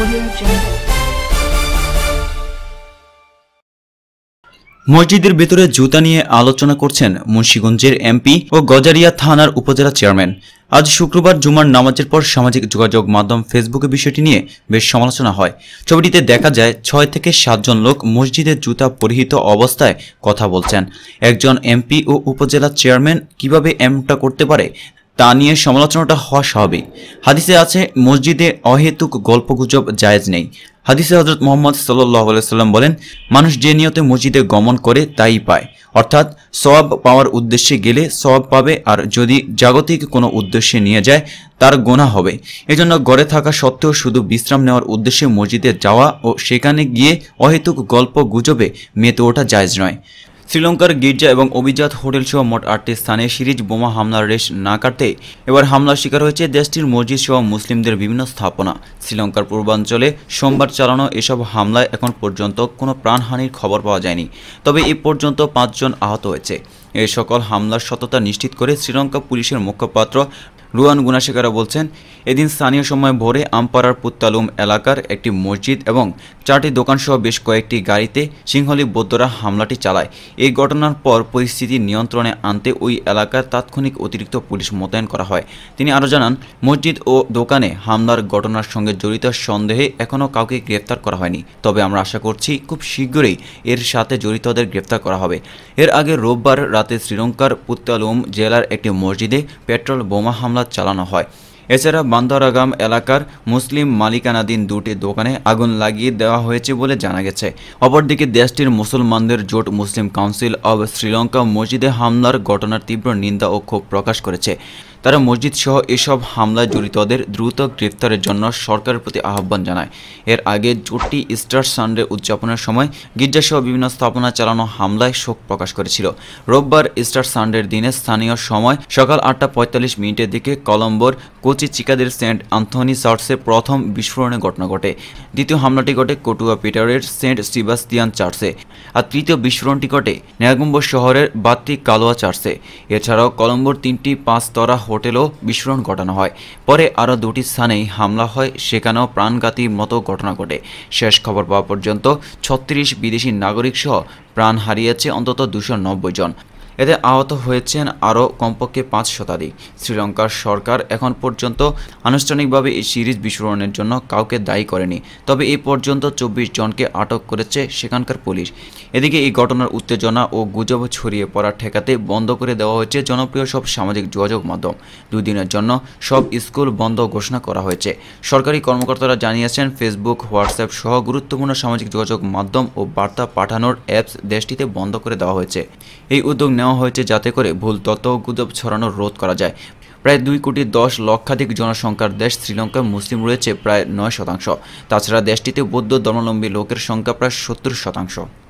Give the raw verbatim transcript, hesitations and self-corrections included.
মসজিদের ভেতরে জুতা নিয়ে আলোচনা করছেন মুন্সিগঞ্জের এমপি ও গজারিয়া থানার উপজেলা চেয়ারম্যান। আজ শুক্রবার জুমার নামাজের পর সামাজিক যোগাযোগ মাধ্যম ফেসবুকে বিষয়টি নিয়ে বেশ সমালোচনা হয়। ছবিটিতে দেখা যায় ছয় থেকে সাতজন লোক মসজিদে জুতা পরিহিত অবস্থায় কথা বলছেন। একজন এমপি ও উপজেলা চেয়ারম্যান কিভাবে এমনটা করতে পারে তা নিয়ে সমালোচনাটা হওয়া স্বাভাবিক। হাদিসে আছে, মসজিদে অহেতুক গল্পগুজব জায়েজ নেই। হাদিসে হযরত মুহাম্মদ সাল্লাল্লাহু আলাইহি সাল্লাম বলেন, মানুষ যে নিয়তে মসজিদে গমন করে তাই পায়, অর্থাৎ সওয়াব পাওয়ার উদ্দেশ্যে গেলে সওয়াব পাবে, আর যদি জাগতিক কোনো উদ্দেশ্যে নিয়ে যায় তার গুনাহ হবে। এজন্য ঘরে থাকা সত্ত্বেও শুধু বিশ্রাম নেওয়ার উদ্দেশ্যে মসজিদে যাওয়া ও সেখানে গিয়ে অহেতুক গল্প গুজবে মেতে ওঠা জায়েজ নয়। শ্রীলঙ্কার গির্জা এবং অভিজাত হোটেল সহ মোট আটটি স্থানে সিরিজ বোমা হামলার রেশ না কাটতে এবার হামলার শিকার হয়েছে দেশটির মসজিদ সহ মুসলিমদের বিভিন্ন স্থাপনা। শ্রীলঙ্কার পূর্বাঞ্চলে সোমবার চালানো এসব হামলায় এখন পর্যন্ত কোনো প্রাণহানির খবর পাওয়া যায়নি, তবে এ পর্যন্ত পাঁচজন আহত হয়েছে। এই সকল হামলার সততা নিশ্চিত করে শ্রীলঙ্কা পুলিশের মুখপাত্র রুয়ান গুনাশেকারা বলছেন, এদিন স্থানীয় সময় ভোরে আমপাড়ার পুত্তালুম এলাকার একটি মসজিদ এবং চারটি দোকানসহ বেশ কয়েকটি গাড়িতে সিংহলী বৌদ্ধরা হামলাটি চালায়। এই ঘটনার পর পরিস্থিতি নিয়ন্ত্রণে আনতে ওই এলাকার তাৎক্ষণিক অতিরিক্ত পুলিশ মোতায়েন করা হয়। তিনি আরও জানান, মসজিদ ও দোকানে হামলার ঘটনার সঙ্গে জড়িত সন্দেহে এখনও কাউকে গ্রেফতার করা হয়নি, তবে আমরা আশা করছি খুব শীঘ্রই এর সাথে জড়িতদের গ্রেফতার করা হবে। এর আগে রোববার রাতে শ্রীলঙ্কার পুত্তালুম জেলার একটি মসজিদে পেট্রোল বোমা হামলা চালানো হয়। এছাড়া বান্দারাগাম এলাকার মুসলিম মালিকানাধীন দুটি দোকানে আগুন লাগিয়ে দেওয়া হয়েছে বলে জানা গেছে। অপরদিকে দেশটির মুসলমানদের জোট মুসলিম কাউন্সিল অব শ্রীলঙ্কা মসজিদে হামলার ঘটনার তীব্র নিন্দা ও ক্ষোভ প্রকাশ করেছে। তারা মসজিদ সহ এসব হামলায় জড়িতদের দ্রুত গ্রেফতারের জন্য সরকারের প্রতি আহ্বান জানায়। এর আগে জোটটি ইস্টার সানডে উদযাপনের সময় গির্জাসহ বিভিন্ন স্থাপনা চালানো হামলায় শোক প্রকাশ করেছিল। রোববার ইস্টার সানডের দিনে স্থানীয় সময় সকাল আটটা পঁয়তাল্লিশ মিনিটের দিকে কলম্বোর কোচি চিকাদের সেন্ট আন্থনি চার্চে প্রথম বিস্ফোরণের ঘটনা ঘটে। দ্বিতীয় হামলাটি ঘটে কটুয়া পিটারের সেন্ট সেবাস্তিয়ান চার্চে, আর তৃতীয় বিস্ফোরণটি ঘটে নেগোম্বো শহরের বাত্তি কালোয়া চার্চে। এছাড়াও কলম্বোর তিনটি পাঁচতরা হোটেলও বিস্ফোরণ ঘটানো হয়। পরে আরও দুটি স্থানেই হামলা হয়, সেখানেও প্রাণঘাতীর মতো ঘটনা ঘটে। শেষ খবর পাওয়া পর্যন্ত ছত্রিশ বিদেশি নাগরিক সহ প্রাণ হারিয়েছে অন্তত দুশো নব্বই জন। এতে আহত হয়েছেন আরও কমপক্ষে পাঁচ শতাধিক। শ্রীলঙ্কার সরকার এখন পর্যন্ত আনুষ্ঠানিকভাবে এই সিরিজ বিস্ফোরণের জন্য কাউকে দায়ী করেনি, তবে এই পর্যন্ত চব্বিশ জনকে আটক করেছে সেখানকার পুলিশ। এদিকে এই ঘটনার উত্তেজনা ও গুজব ছড়িয়ে পড়া ঠেকাতে বন্ধ করে দেওয়া হয়েছে জনপ্রিয় সব সামাজিক যোগাযোগ মাধ্যম। দুই দিনের জন্য সব স্কুল বন্ধ ঘোষণা করা হয়েছে। সরকারি কর্মকর্তারা জানিয়েছেন, ফেসবুক, হোয়াটসঅ্যাপ সহ গুরুত্বপূর্ণ সামাজিক যোগাযোগ মাধ্যম ও বার্তা পাঠানোর অ্যাপস দেশটিতে বন্ধ করে দেওয়া হয়েছে। এই উদ্যোগ নেওয়া হয়েছে যাতে করে ভুল তথ্য ও গুজব ছড়ানোর রোধ করা যায়। প্রায় দুই কোটি দশ লক্ষাধিক জনসংখ্যার দেশ শ্রীলঙ্কায় মুসলিম রয়েছে প্রায় নয় শতাংশ। তাছাড়া দেশটিতে বৌদ্ধ ধর্মাবলম্বী লোকের সংখ্যা প্রায় সত্তর শতাংশ।